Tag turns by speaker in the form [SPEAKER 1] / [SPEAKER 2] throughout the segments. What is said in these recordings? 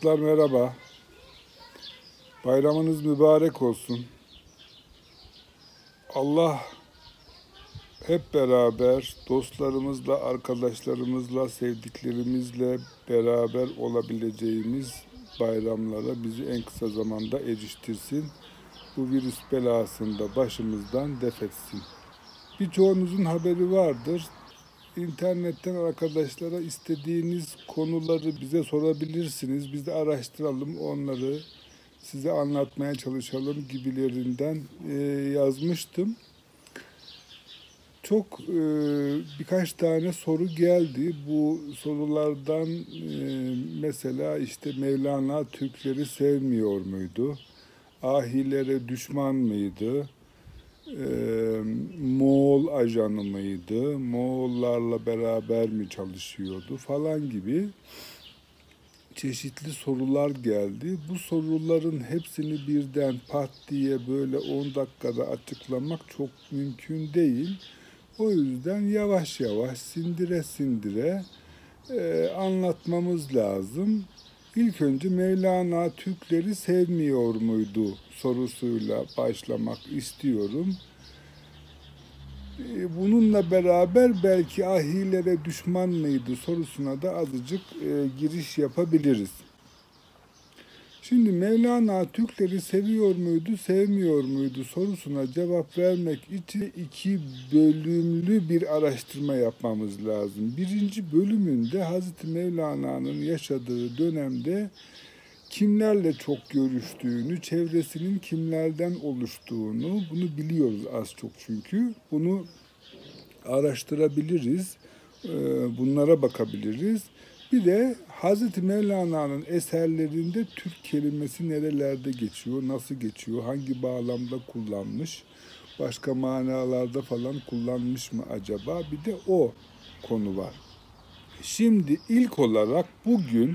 [SPEAKER 1] Dostlar merhaba. Bayramınız mübarek olsun. Allah hep beraber dostlarımızla, arkadaşlarımızla, sevdiklerimizle beraber olabileceğimiz bayramlara bizi en kısa zamanda eriştirsin. Bu virüs belasını da başımızdan def etsin. Birçoğunuzun haberi vardır. İnternetten arkadaşlara istediğiniz konuları bize sorabilirsiniz. Biz de araştıralım, onları size anlatmaya çalışalım gibilerinden yazmıştım. Çok birkaç tane soru geldi. Bu sorulardan mesela işte Mevlana Türkleri sevmiyor muydu? Ahilere düşman mıydı? Moğol ajanı mıydı? Moğollarla beraber mi çalışıyordu falan gibi çeşitli sorular geldi. Bu soruların hepsini birden pat diye böyle 10 dakikada açıklamak çok mümkün değil. O yüzden yavaş yavaş sindire sindire anlatmamız lazım. İlk önce Mevlana Türkleri sevmiyor muydu sorusuyla başlamak istiyorum. Bununla beraber belki ahilere düşman mıydı sorusuna da azıcık giriş yapabiliriz. Şimdi Mevlana Türkleri seviyor muydu, sevmiyor muydu sorusuna cevap vermek için iki bölümlü bir araştırma yapmamız lazım. Birinci bölümünde Hazreti Mevlana'nın yaşadığı dönemde kimlerle çok görüştüğünü, çevresinin kimlerden oluştuğunu, bunu biliyoruz az çok çünkü. Bunu araştırabiliriz, bunlara bakabiliriz. Bir de Hazreti Mevlana'nın eserlerinde Türk kelimesi nerelerde geçiyor, nasıl geçiyor, hangi bağlamda kullanmış, başka manalarda falan kullanmış mı acaba? Bir de o konu var. Şimdi ilk olarak bugün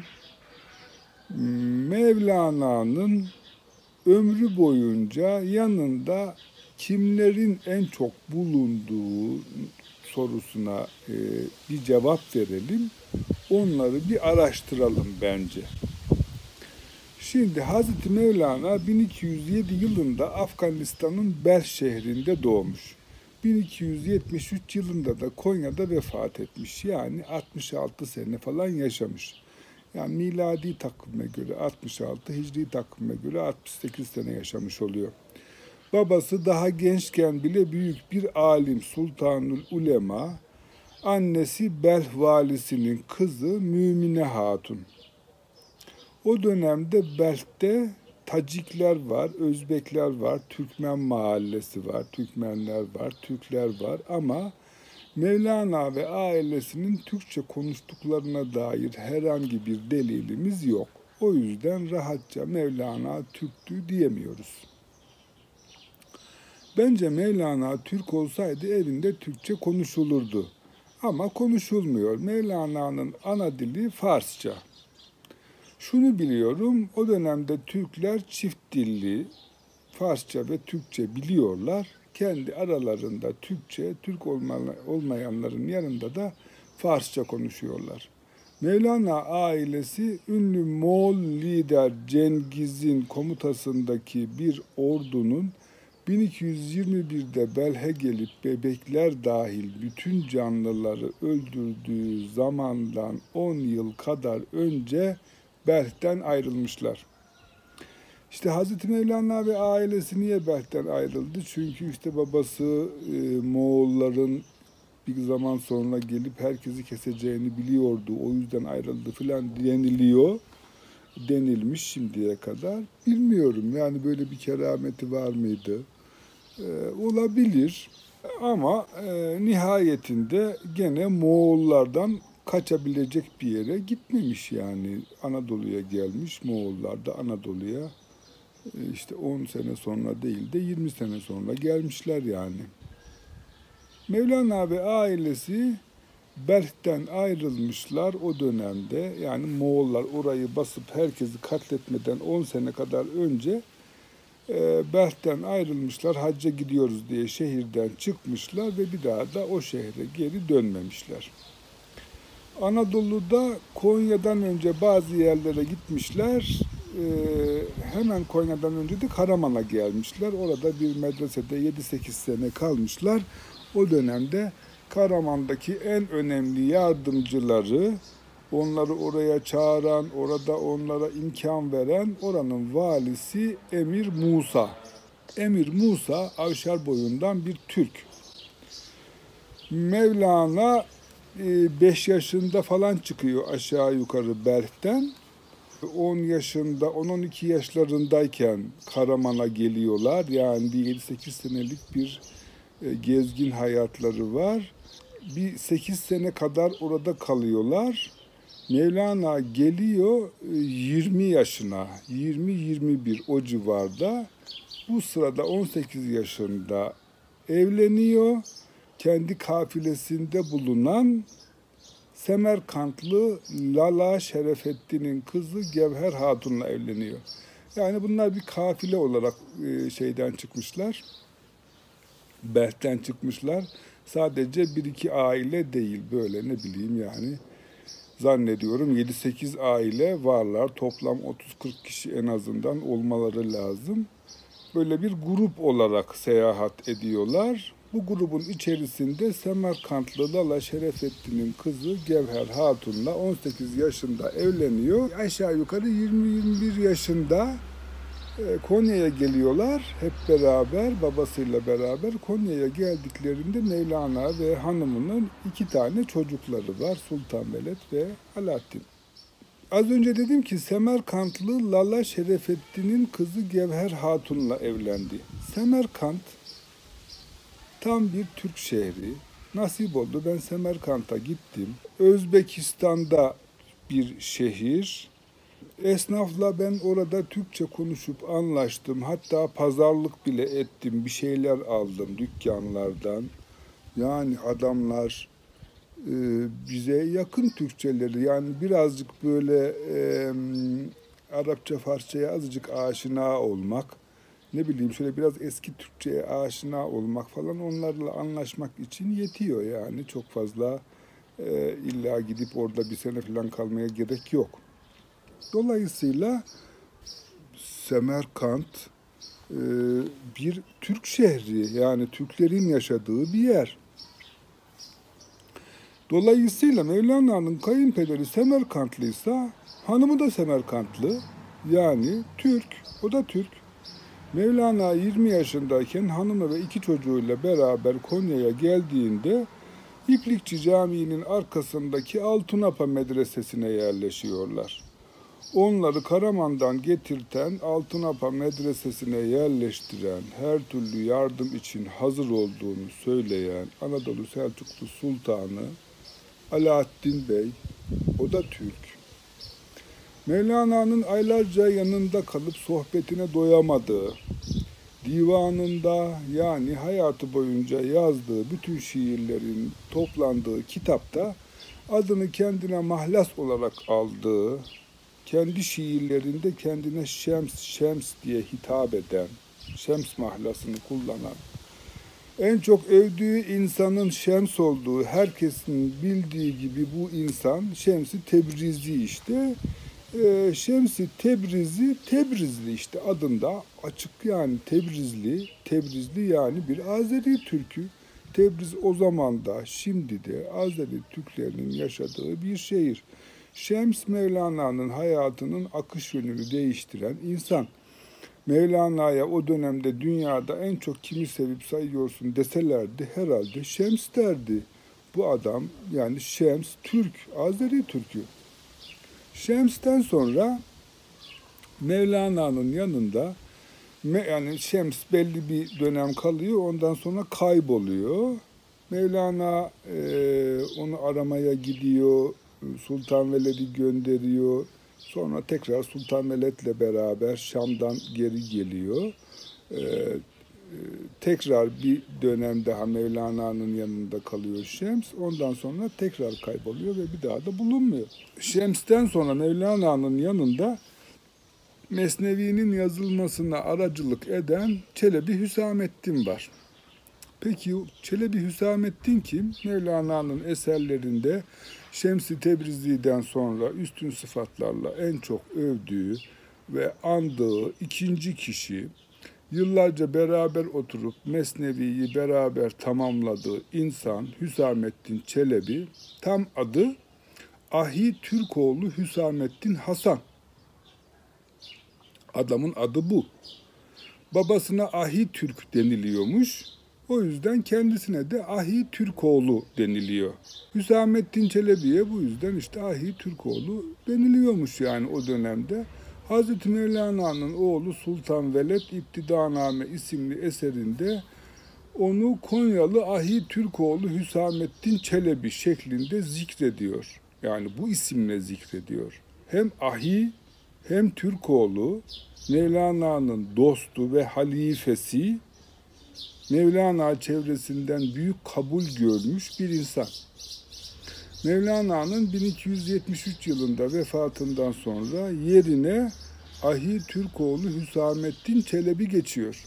[SPEAKER 1] Mevlana'nın ömrü boyunca yanında kimlerin en çok bulunduğu sorusuna bir cevap verelim. Onları bir araştıralım bence. Şimdi Hazreti Mevlana 1207 yılında Afganistan'ın Belh şehrinde doğmuş. 1273 yılında da Konya'da vefat etmiş. Yani 66 sene falan yaşamış. Yani miladi takvime göre 66, hicri takvime göre 68 sene yaşamış oluyor. Babası daha gençken bile büyük bir alim, Sultanül Ulema. Annesi Belh valisinin kızı Mümine Hatun. O dönemde Belh'te Tacikler var, Özbekler var, Türkmen mahallesi var, Türkmenler var, Türkler var ama Mevlana ve ailesinin Türkçe konuştuklarına dair herhangi bir delilimiz yok. O yüzden rahatça Mevlana Türktü diyemiyoruz. Bence Mevlana Türk olsaydı evinde Türkçe konuşulurdu. Ama konuşulmuyor. Mevlana'nın ana dili Farsça. Şunu biliyorum, o dönemde Türkler çift dilli, Farsça ve Türkçe biliyorlar. Kendi aralarında Türkçe, Türk olmayanların yanında da Farsça konuşuyorlar. Mevlana ailesi ünlü Moğol lider Cengiz'in komutasındaki bir ordunun 1221'de Belh'e gelip bebekler dahil bütün canlıları öldürdüğü zamandan 10 yıl kadar önce Belh'ten ayrılmışlar. İşte Hazreti Mevlana ve ailesi niye Belh'ten ayrıldı? Çünkü işte babası Moğolların bir zaman sonra gelip herkesi keseceğini biliyordu. O yüzden ayrıldı filan denilmiş şimdiye kadar. Bilmiyorum yani böyle bir kerameti var mıydı? Olabilir ama nihayetinde gene Moğollardan kaçabilecek bir yere gitmemiş yani. Anadolu'ya gelmiş, Moğollar da Anadolu'ya işte 10 sene sonra değil de 20 sene sonra gelmişler yani. Mevlana ve ailesi Belh'ten ayrılmışlar o dönemde. Yani Moğollar orayı basıp herkesi katletmeden 10 sene kadar önce Belh'ten ayrılmışlar, hacca gidiyoruz diye şehirden çıkmışlar ve bir daha da o şehre geri dönmemişler. Anadolu'da Konya'dan önce bazı yerlere gitmişler. Hemen Konya'dan önce de Karaman'a gelmişler. Orada bir medresede 7-8 sene kalmışlar. O dönemde Karaman'daki en önemli yardımcıları, onları oraya çağıran, orada onlara imkan veren oranın valisi Emir Musa. Emir Musa Avşar boyundan bir Türk. Mevlana 5 yaşında falan çıkıyor aşağı yukarı Belh'ten. 10 yaşında, 10-12 yaşlarındayken Karaman'a geliyorlar. Yani bir 7-8 senelik bir gezgin hayatları var. Bir 8 sene kadar orada kalıyorlar. Mevlana geliyor 20 yaşına, 20-21 o civarda. Bu sırada 18 yaşında evleniyor. Kendi kafilesinde bulunan Semerkantlı Lala Şerefettin'in kızı Gevher Hatun'la evleniyor. Yani bunlar bir kafile olarak şeyden çıkmışlar. Belh'ten çıkmışlar. Sadece bir iki aile değil, böyle ne bileyim yani. Zannediyorum 7-8 aile varlar. Toplam 30-40 kişi en azından olmaları lazım. Böyle bir grup olarak seyahat ediyorlar. Bu grubun içerisinde Semerkantlı Lala Şerefettin'in kızı Gevher Hatun'la 18 yaşında evleniyor. Aşağı yukarı 20-21 yaşında Konya'ya geliyorlar hep beraber, babasıyla beraber. Konya'ya geldiklerinde Mevlana ve hanımının 2 tane çocukları var. Sultan Veled ve Alaaddin. Az önce dedim ki Semerkantlı Lala Şerefettin'in kızı Gevher Hatun'la evlendi. Semerkant tam bir Türk şehri. Nasip oldu, ben Semerkant'a gittim. Özbekistan'da bir şehir. Esnafla ben orada Türkçe konuşup anlaştım. Hatta pazarlık bile ettim. Bir şeyler aldım dükkanlardan. Yani adamlar bize yakın Türkçeleri, yani birazcık böyle Arapça, Farsçaya azıcık aşina olmak, ne bileyim şöyle biraz eski Türkçeye aşina olmak falan onlarla anlaşmak için yetiyor yani. Çok fazla illa gidip orada bir sene falan kalmaya gerek yok. Dolayısıyla Semerkant bir Türk şehri, yani Türklerin yaşadığı bir yer. Dolayısıyla Mevlana'nın kayınpederi Semerkantlıysa hanımı da Semerkantlı, yani Türk, o da Türk. Mevlana 20 yaşındayken hanımı ve 2 çocuğuyla beraber Konya'ya geldiğinde İplikçi Camii'nin arkasındaki Altunapa Medresesi'ne yerleşiyorlar. Onları Karaman'dan getirten, Altunapa Medresesi'ne yerleştiren, her türlü yardım için hazır olduğunu söyleyen Anadolu Selçuklu Sultanı Alaaddin Bey, o da Türk. Mevlana'nın aylarca yanında kalıp sohbetine doyamadığı, divanında yani hayatı boyunca yazdığı bütün şiirlerin toplandığı kitapta adını kendine mahlas olarak aldığı, kendi şiirlerinde kendine Şems diye hitap eden, Şems mahlasını kullanan, en çok övdüğü insanın Şems olduğu, herkesin bildiği gibi bu insan Şems-i Tebrizi işte. Şems-i Tebrizi, Tebrizli işte adında açık, yani Tebrizli yani bir Azeri Türk'ü. Tebriz o zaman da şimdi de Azeri Türklerinin yaşadığı bir şehir. Şems Mevlana'nın hayatının akış yönünü değiştiren insan. Mevlana'ya o dönemde dünyada en çok kimi sevip sayıyorsun deselerdi herhalde Şems derdi. Bu adam yani Şems Türk, Azeri Türk'ü. Şems'ten sonra Mevlana'nın yanında, yani Şems belli bir dönem kalıyor, ondan sonra kayboluyor. Mevlana onu aramaya gidiyor, Sultan Veled'i gönderiyor. Sonra tekrar Sultan Veled'le beraber Şam'dan geri geliyor. Tekrar bir dönem daha Mevlana'nın yanında kalıyor Şems. Ondan sonra tekrar kayboluyor ve bir daha da bulunmuyor. Şems'ten sonra Mevlana'nın yanında Mesnevi'nin yazılmasına aracılık eden Çelebi Hüsamettin var. Peki Çelebi Hüsamettin kim? Mevlana'nın eserlerinde Şems-i Tebrizi'den sonra üstün sıfatlarla en çok övdüğü ve andığı ikinci kişi, yıllarca beraber oturup Mesnevi'yi beraber tamamladığı insan Hüsamettin Çelebi, tam adı Ahi Türkoğlu Hüsamettin Hasan. Adamın adı bu. Babasına Ahi Türk deniliyormuş. O yüzden kendisine de Ahi Türkoğlu deniliyor. Hüsamettin Çelebi'ye bu yüzden işte Ahi Türkoğlu deniliyormuş yani o dönemde. Hazreti Mevlana'nın oğlu Sultan Veled İptidaname isimli eserinde onu Konyalı Ahi Türkoğlu Hüsamettin Çelebi şeklinde zikrediyor. Yani bu isimle zikrediyor. Hem Ahi hem Türkoğlu, Mevlana'nın dostu ve halifesi, Mevlana çevresinden büyük kabul görmüş bir insan. Mevlana'nın 1273 yılında vefatından sonra yerine Ahi Türkoğlu Hüsamettin Çelebi geçiyor.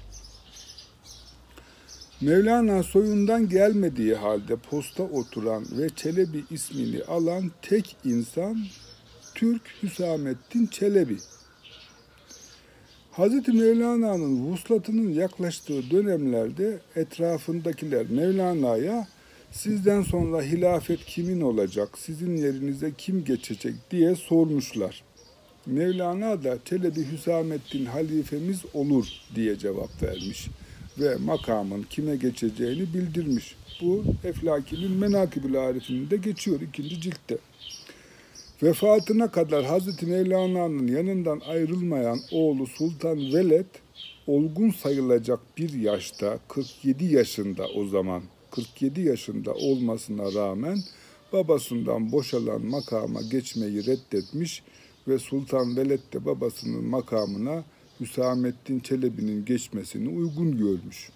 [SPEAKER 1] Mevlana soyundan gelmediği halde posta oturan ve Çelebi ismini alan tek insan Türk Hüsamettin Çelebi. Hazreti Mevlana'nın vuslatının yaklaştığı dönemlerde etrafındakiler Mevlana'ya sizden sonra hilafet kimin olacak, sizin yerinize kim geçecek diye sormuşlar. Mevlana da Çelebi Hüsamettin halifemiz olur diye cevap vermiş ve makamın kime geçeceğini bildirmiş. Bu Eflaki'nin Menakib-ül Arif'inde geçiyor 2. ciltte. Vefatına kadar Hazreti Mevlana'nın yanından ayrılmayan oğlu Sultan Veled, olgun sayılacak bir yaşta, 47 yaşında o zaman, 47 yaşında olmasına rağmen babasından boşalan makama geçmeyi reddetmiş ve Sultan Veled de babasının makamına Hüsamettin Çelebi'nin geçmesini uygun görmüş.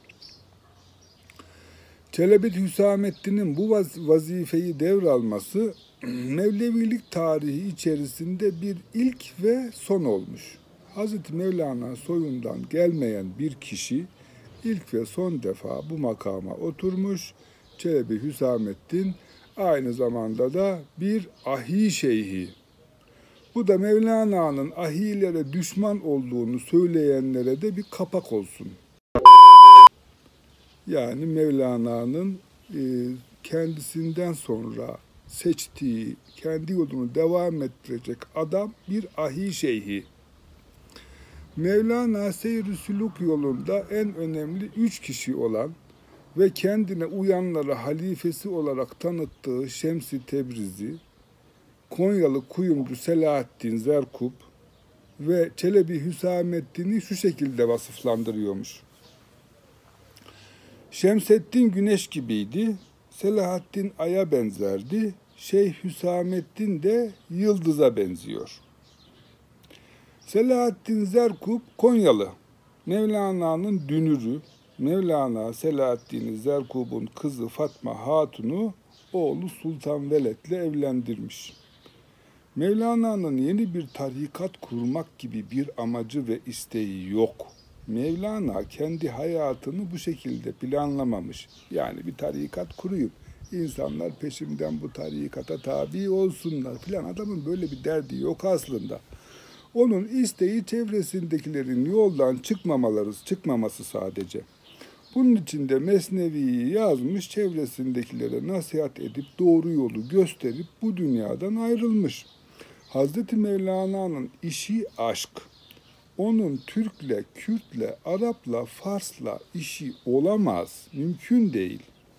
[SPEAKER 1] Çelebi Hüsamettin'in bu vazifeyi devralması Mevlevilik tarihi içerisinde bir ilk ve son olmuş. Hazreti Mevlana soyundan gelmeyen bir kişi ilk ve son defa bu makama oturmuş. Çelebi Hüsamettin aynı zamanda da bir ahi şeyhi. Bu da Mevlana'nın ahilere düşman olduğunu söyleyenlere de bir kapak olsun. Yani Mevlana'nın kendisinden sonra seçtiği, kendi yolunu devam ettirecek adam bir ahi şeyhi. Mevlana seyr-i sülûk yolunda en önemli 3 kişi olan ve kendine uyanlara halifesi olarak tanıttığı Şems-i Tebrizi, Konyalı kuyumcu Selahaddin Zerkub ve Çelebi Hüsamettin'i şu şekilde vasıflandırıyormuş. Şemseddin güneş gibiydi, Selahaddin aya benzerdi, Şeyh Hüsamettin de yıldıza benziyor. Selahaddin Zerkub Konyalı, Mevlana'nın dünürü, Mevlana Selahaddin Zerkub'un kızı Fatma Hatun'u oğlu Sultan Veled'le evlendirmiş. Mevlana'nın yeni bir tarikat kurmak gibi bir amacı ve isteği yok. Mevlana kendi hayatını bu şekilde planlamamış. Yani bir tarikat kuruyup insanlar peşimden bu tarikata tabi olsunlar filan. Adamın böyle bir derdi yok aslında. Onun isteği çevresindekilerin yoldan çıkmaması sadece. Bunun için de Mesnevi'yi yazmış, çevresindekilere nasihat edip doğru yolu gösterip bu dünyadan ayrılmış. Hazreti Mevlana'nın işi aşk. Onun Türk'le, Kürt'le, Arap'la, Fars'la işi olamaz, mümkün değil.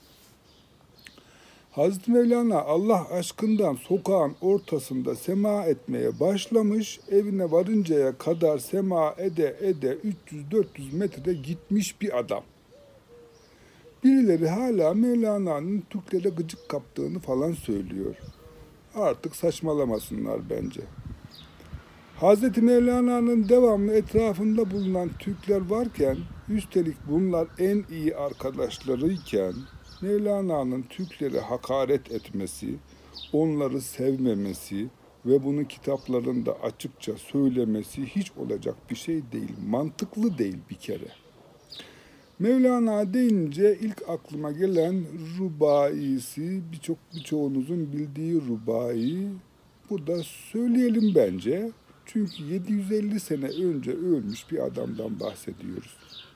[SPEAKER 1] Hazreti Mevlana Allah aşkından sokağın ortasında sema etmeye başlamış, evine varıncaya kadar sema ede 300-400 metrede gitmiş bir adam. Birileri hala Mevlana'nın Türklere gıcık kaptığını falan söylüyor. Artık saçmalamasınlar bence. Hazreti Mevlana'nın devamlı etrafında bulunan Türkler varken, üstelik bunlar en iyi arkadaşlarıyken, Mevlana'nın Türklere hakaret etmesi, onları sevmemesi ve bunu kitaplarında açıkça söylemesi hiç olacak bir şey değil, mantıklı değil bir kere. Mevlana deyince ilk aklıma gelen rubaisi, birçoğunuzun bildiği rubai. Burada söyleyelim bence. Çünkü 750 sene önce ölmüş bir adamdan bahsediyoruz.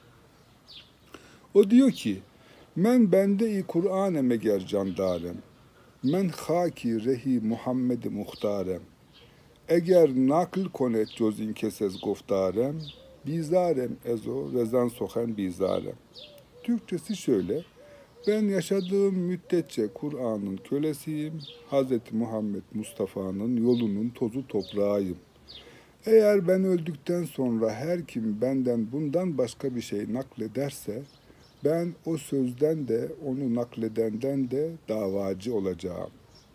[SPEAKER 1] O diyor ki, men bende-i Kur'an-ı meger candarem, men haki rehi Muhammed-i muhtarem, eğer nakl konet cozin kesez goftarem, bizarem ezo rezan sohen bizarem. Türkçesi şöyle, ben yaşadığım müddetçe Kur'an'ın kölesiyim, Hz. Muhammed Mustafa'nın yolunun tozu toprağıyım. Eğer ben öldükten sonra her kim benden bundan başka bir şey naklederse, ben o sözden de onu nakledenden de davacı olacağım.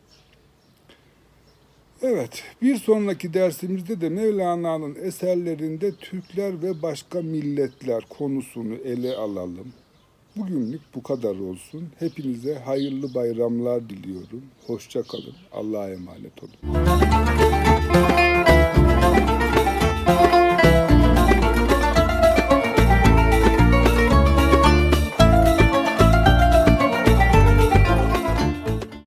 [SPEAKER 1] Evet, bir sonraki dersimizde de Mevlana'nın eserlerinde Türkler ve başka milletler konusunu ele alalım. Bugünlük bu kadar olsun. Hepinize hayırlı bayramlar diliyorum. Hoşça kalın. Allah'a emanet olun.